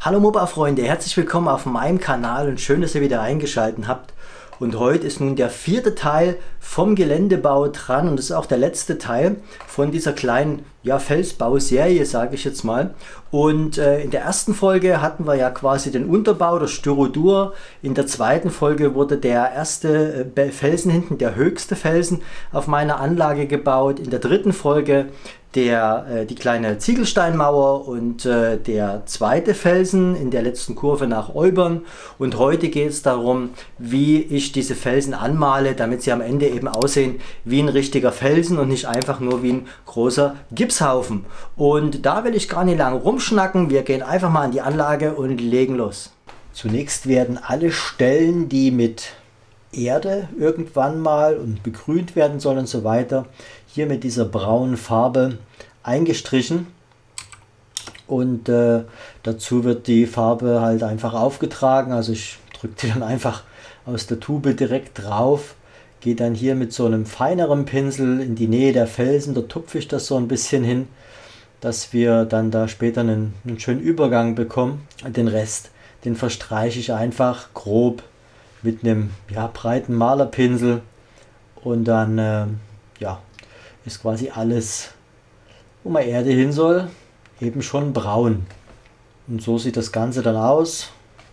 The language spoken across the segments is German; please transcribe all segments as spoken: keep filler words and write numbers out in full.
Hallo MOBA-Freunde, herzlich willkommen auf meinem Kanal und schön, dass ihr wieder eingeschaltet habt. Und heute ist nun der vierte Teil vom Geländebau dran und das ist auch der letzte Teil von dieser kleinen ja, Felsbauserie, sage ich jetzt mal. Und äh, in der ersten Folge hatten wir ja quasi den Unterbau, das Styrodur. In der zweiten Folge wurde der erste äh, Felsen hinten, der höchste Felsen auf meiner Anlage gebaut. In der dritten Folge der, äh, die kleine Ziegelsteinmauer und äh, der zweite Felsen in der letzten Kurve nach Eubern. Und heute geht es darum, wie ich diese Felsen anmale, damit sie am Ende eben aussehen wie ein richtiger Felsen und nicht einfach nur wie ein großer Gipshaufen. Und da will ich gar nicht lange rumschnacken. Wir gehen einfach mal an die Anlage und legen los. Zunächst werden alle Stellen, die mit Erde irgendwann mal und begrünt werden sollen und so weiter, hier mit dieser braunen Farbe eingestrichen. Und äh, dazu wird die Farbe halt einfach aufgetragen. Also ich drücke die dann einfach aus der Tube direkt drauf. Gehe dann hier mit so einem feineren Pinsel in die Nähe der Felsen. Da tupfe ich das so ein bisschen hin, dass wir dann da später einen, einen schönen Übergang bekommen. Den Rest, den verstreiche ich einfach grob mit einem ja, breiten Malerpinsel. Und dann äh, ja, ist quasi alles, wo man Erde hin soll, eben schon braun. Und so sieht das Ganze dann aus.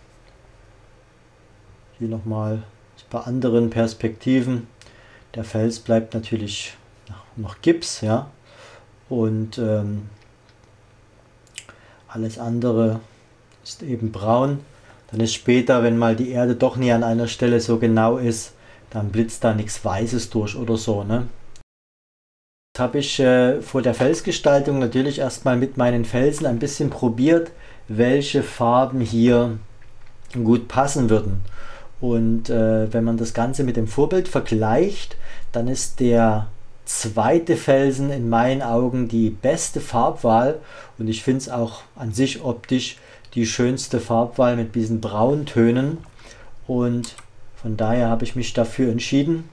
Hier nochmal ein paar anderen Perspektiven. Der Fels bleibt natürlich noch Gips, ja. Und ähm, alles andere ist eben braun. Dann ist später, wenn mal die Erde doch nie an einer Stelle so genau ist, dann blitzt da nichts Weißes durch oder so, ne? Jetzt habe ich äh, vor der Felsgestaltung natürlich erstmal mit meinen Felsen ein bisschen probiert, welche Farben hier gut passen würden. Und äh, wenn man das Ganze mit dem Vorbild vergleicht, dann ist der zweite Felsen in meinen Augen die beste Farbwahl. Und ich finde es auch an sich optisch die schönste Farbwahl mit diesen Brauntönen. Und von daher habe ich mich dafür entschieden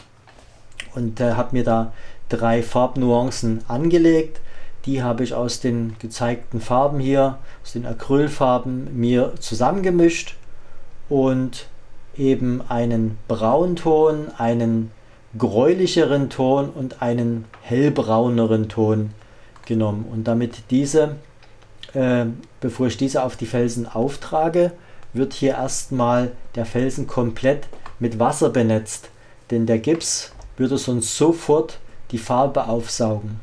und äh, habe mir da drei Farbnuancen angelegt. Die habe ich aus den gezeigten Farben hier, aus den Acrylfarben mir zusammengemischt und eben einen Braunton, einen gräulicheren Ton und einen hellbrauneren Ton genommen. Und damit diese, äh, bevor ich diese auf die Felsen auftrage, wird hier erstmal der Felsen komplett mit Wasser benetzt, denn der Gips würde sonst sofort die Farbe aufsaugen.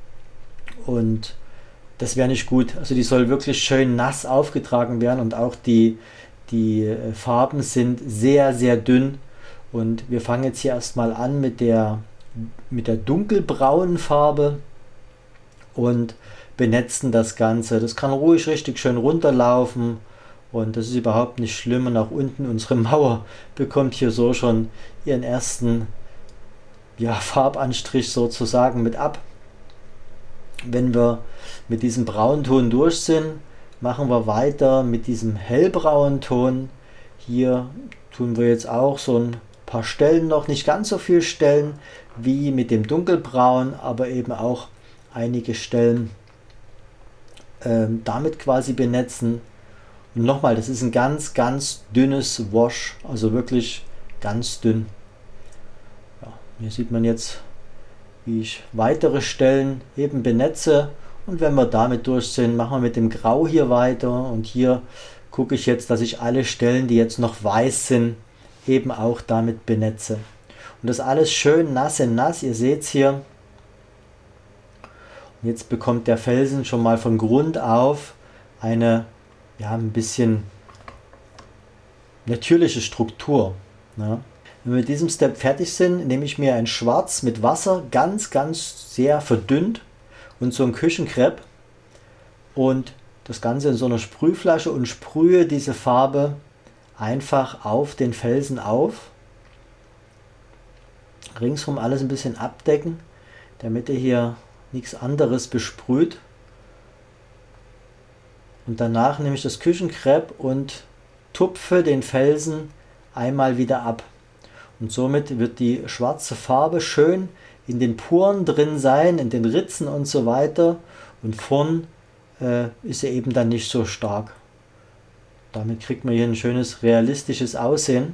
Und das wäre nicht gut. Also die soll wirklich schön nass aufgetragen werden und auch die, die Farben sind sehr, sehr dünn. Und wir fangen jetzt hier erstmal an mit der, mit der dunkelbraunen Farbe und benetzen das Ganze. Das kann ruhig richtig schön runterlaufen und das ist überhaupt nicht schlimm. Und auch unten unsere Mauer bekommt hier so schon ihren ersten ja, Farbanstrich sozusagen mit ab. Wenn wir mit diesem Braunton durch sind, machen wir weiter mit diesem hellbraunen Ton. Hier tun wir jetzt auch so ein paar Stellen noch, nicht ganz so viele Stellen wie mit dem dunkelbraun, aber eben auch einige Stellen ähm, damit quasi benetzen. Und nochmal, das ist ein ganz, ganz dünnes Wash, also wirklich ganz dünn. Ja, hier sieht man jetzt, wie ich weitere Stellen eben benetze. Und wenn wir damit durch sind, machen wir mit dem Grau hier weiter. Und hier gucke ich jetzt, dass ich alle Stellen, die jetzt noch weiß sind, eben auch damit benetze. Und das alles schön nass in nass. Ihr seht es hier. Und jetzt bekommt der Felsen schon mal von Grund auf eine ja, ein bisschen natürliche Struktur. Ja. Wenn wir mit diesem Step fertig sind, nehme ich mir ein Schwarz mit Wasser, ganz, ganz sehr verdünnt und so ein Küchenkrepp und das Ganze in so einer Sprühflasche und sprühe diese Farbe einfach auf den Felsen auf. Ringsherum alles ein bisschen abdecken, damit er hier nichts anderes besprüht. Und danach nehme ich das Küchenkrepp und tupfe den Felsen einmal wieder ab. Und somit wird die schwarze Farbe schön in den Poren drin sein, in den Ritzen und so weiter. Und vorn äh, ist sie eben dann nicht so stark. damit kriegt man hier ein schönes realistisches Aussehen.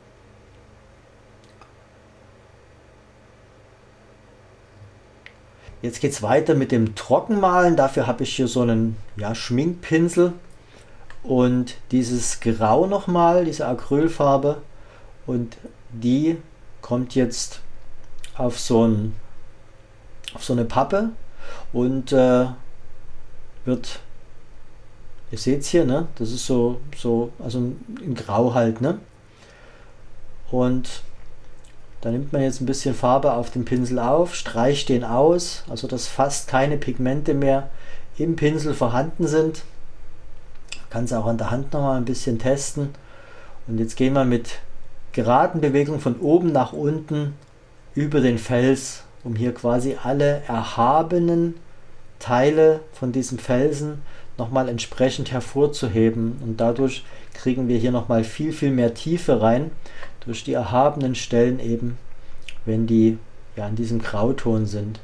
Jetzt geht es weiter mit dem Trockenmalen. Dafür habe ich hier so einen ja, Schminkpinsel und dieses Grau nochmal, diese Acrylfarbe. Und die kommt jetzt auf so, ein, auf so eine Pappe und äh, wird, ihr seht es hier, ne? Das ist so, so, also in Grau halt, ne? Und da nimmt man jetzt ein bisschen Farbe auf den Pinsel auf, streicht den aus, also dass fast keine Pigmente mehr im Pinsel vorhanden sind. Man kann es auch an der Hand nochmal ein bisschen testen. Und jetzt gehen wir mit geraden Bewegungen von oben nach unten über den Fels, um hier quasi alle erhabenen Teile von diesem Felsen nochmal entsprechend hervorzuheben. Und dadurch kriegen wir hier nochmal viel, viel mehr Tiefe rein, durch die erhabenen Stellen eben, wenn die ja in diesem Grauton sind.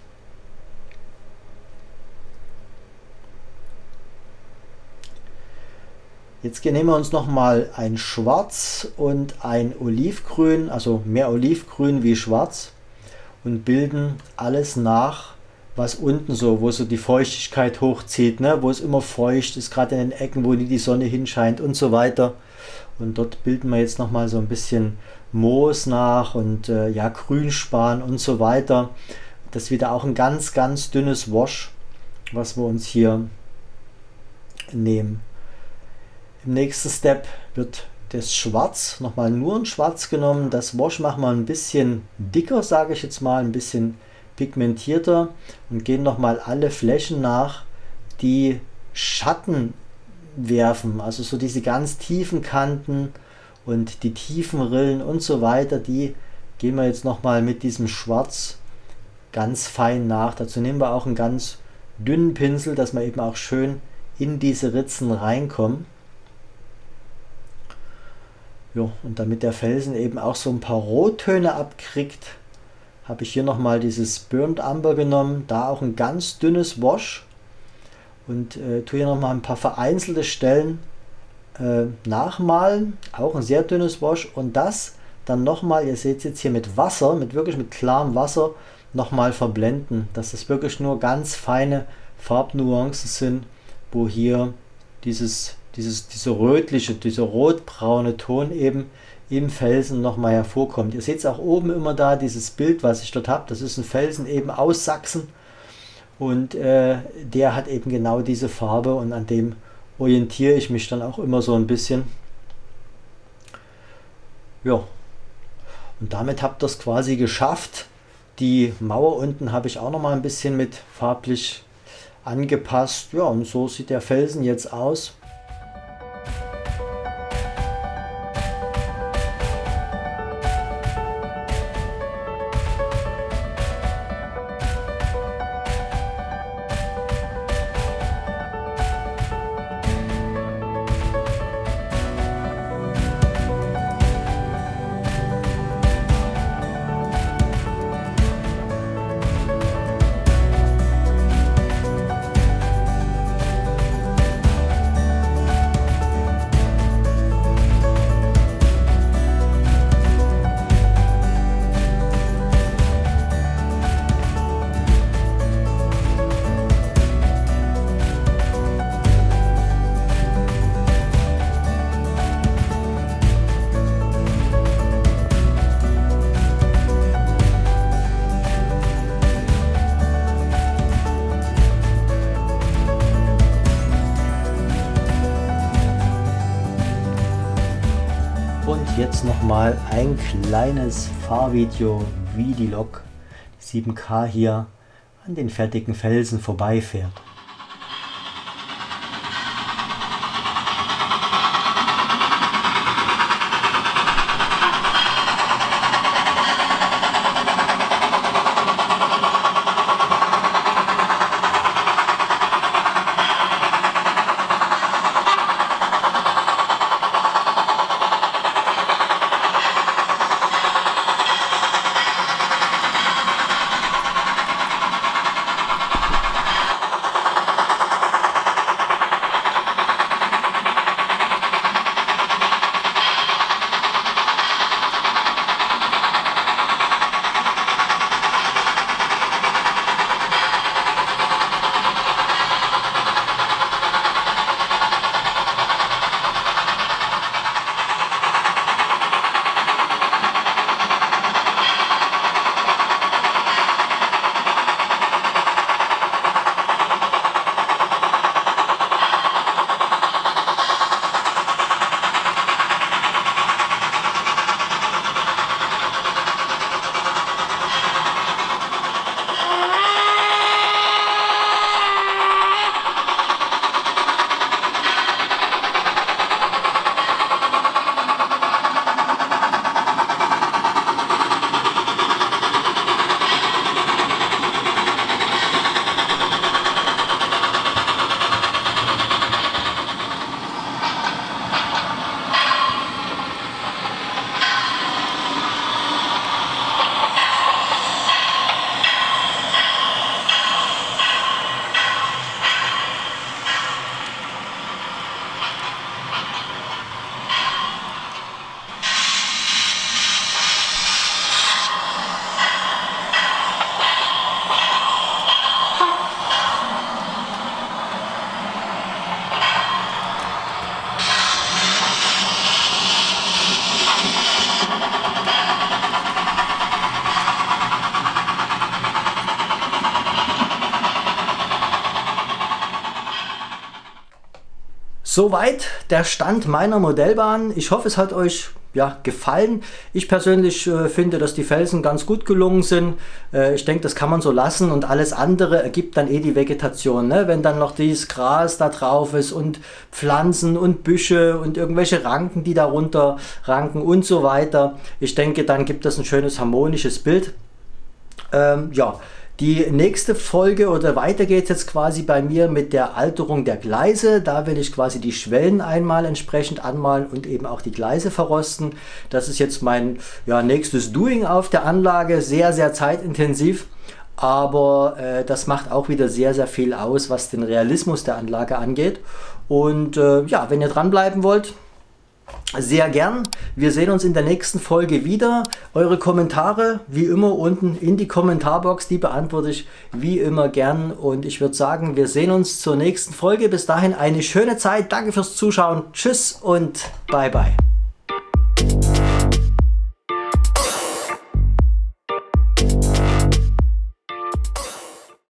Jetzt nehmen wir uns nochmal ein Schwarz und ein Olivgrün, also mehr Olivgrün wie Schwarz, und bilden alles nach, was unten so, wo so die Feuchtigkeit hochzieht, ne? Wo es immer feucht ist, gerade in den Ecken, wo nie die Sonne hinscheint und so weiter. Und dort bilden wir jetzt nochmal so ein bisschen Moos nach und äh, ja, Grünspan und so weiter. Das ist wieder auch ein ganz, ganz dünnes Wash, was wir uns hier nehmen. Im nächsten Step wird das Schwarz, nochmal nur ein Schwarz genommen. Das Wash machen wir ein bisschen dicker, sage ich jetzt mal, ein bisschen pigmentierter und gehen nochmal alle Flächen nach, die Schatten werfen, also so diese ganz tiefen Kanten und die tiefen Rillen und so weiter, die gehen wir jetzt nochmal mit diesem Schwarz ganz fein nach. Dazu nehmen wir auch einen ganz dünnen Pinsel, dass wir eben auch schön in diese Ritzen reinkommen. Ja, und damit der Felsen eben auch so ein paar Rottöne abkriegt, habe ich hier nochmal dieses Burnt Umber genommen, da auch ein ganz dünnes Wash und äh, tue hier nochmal ein paar vereinzelte Stellen äh, nachmalen, auch ein sehr dünnes Wash, und das dann nochmal, ihr seht es jetzt hier mit Wasser, mit wirklich mit klarem Wasser nochmal verblenden, dass das wirklich nur ganz feine Farbnuancen sind, wo hier dieses, dieses, diese rötliche, dieser rotbraune Ton eben im Felsen nochmal hervorkommt. Ihr seht es auch oben immer da, dieses Bild, was ich dort habe, das ist ein Felsen eben aus Sachsen und äh, der hat eben genau diese Farbe und an dem orientiere ich mich dann auch immer so ein bisschen. Ja, und damit habt ihr es quasi geschafft. Die Mauer unten habe ich auch noch mal ein bisschen mit farblich angepasst. Ja, und so sieht der Felsen jetzt aus. Jetzt nochmal ein kleines Fahrvideo, wie die Lok sieben K hier an den fertigen Felsen vorbeifährt. Soweit der Stand meiner Modellbahn. Ich hoffe, es hat euch ja, gefallen. Ich persönlich äh, finde, dass die Felsen ganz gut gelungen sind. Äh, ich denke, das kann man so lassen und alles andere ergibt dann eh die Vegetation. Ne? Wenn dann noch dieses Gras da drauf ist und Pflanzen und Büsche und irgendwelche Ranken, die darunter ranken und so weiter. Ich denke, dann gibt das ein schönes harmonisches Bild. Ähm, ja. Die nächste Folge oder weiter geht es jetzt quasi bei mir mit der Alterung der Gleise. Da will ich quasi die Schwellen einmal entsprechend anmalen und eben auch die Gleise verrosten. Das ist jetzt mein ja, nächstes Doing auf der Anlage. Sehr, sehr zeitintensiv. Aber äh, das macht auch wieder sehr, sehr viel aus, was den Realismus der Anlage angeht. Und äh, ja, wenn ihr dranbleiben wollt, sehr gern. Wir sehen uns in der nächsten Folge wieder. Eure Kommentare, wie immer, unten in die Kommentarbox, die beantworte ich wie immer gern. Und ich würde sagen, wir sehen uns zur nächsten Folge. Bis dahin eine schöne Zeit. Danke fürs Zuschauen. Tschüss und bye bye.